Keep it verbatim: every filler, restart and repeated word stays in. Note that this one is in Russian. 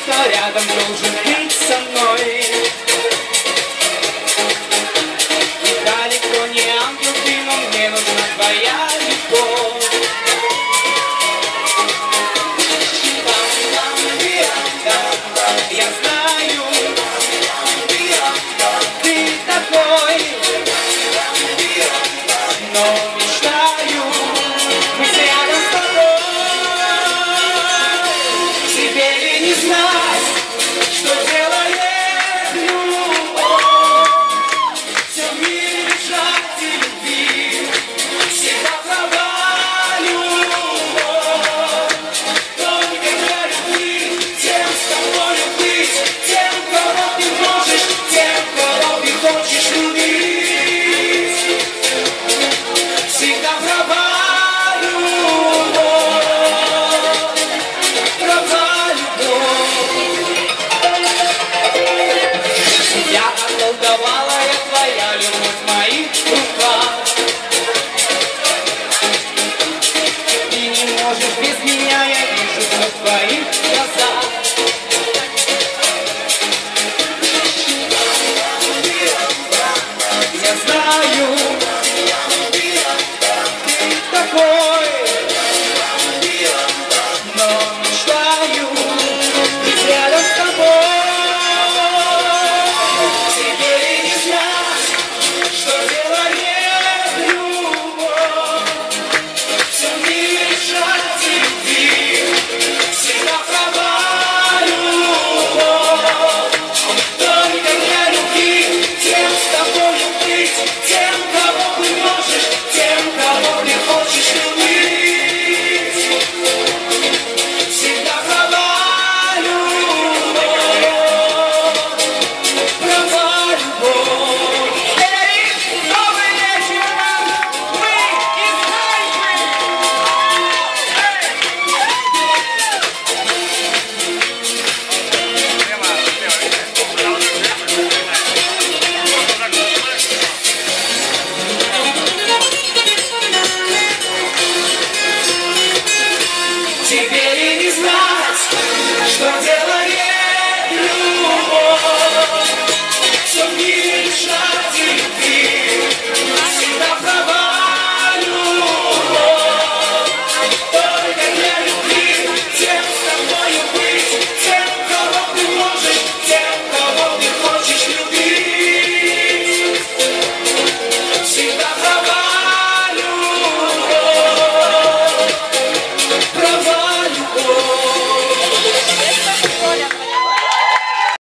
кто рядом должен быть со мной. И далеко не ангел ты, но мне нужна твоя любовь. Я знаю, ты такой, но мечтаю быть рядом с тобой. Тебе ли не знать, что делает любовь? Все в мире лежать и любви, всегда права любовь. Только для любви, тем с тобой быть, тем, кого ты можешь, тем, кого ты хочешь любить. Всегда права любовь, права любовь. Я околдовала, я твоя любовь в моих руках. Ты не можешь без меня, я вижу все в твоих глазах. Я знаю, ты такой, но мечтаю быть рядом с тобой. Тебе ли не знать, что делает любовь? Все в мире лежать и любви, всегда права любовь. Только для любви, тем с тобой быть, тем, кого ты можешь, тем, кого ты хочешь любить. Всегда права любовь, права любовь. Добрый вечер вам, мы из Хайпы. Теперь и не знаю.